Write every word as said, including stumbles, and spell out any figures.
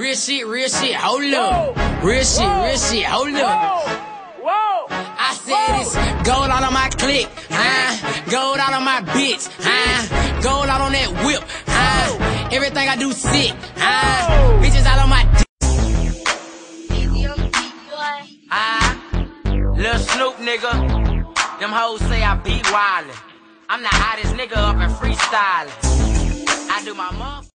Real shit, real shit, hold up. Real shit, real shit, hold up. Whoa! I said it's gold out on my click, huh? Gold out on my bitch, huh? Gold out on that whip, huh? Everything I do sick, huh? Bitches out on my dick. Ah, Lil Snoop, nigga. Them hoes say I be wildin'. I'm the hottest nigga up in freestyling. I do my motherfucking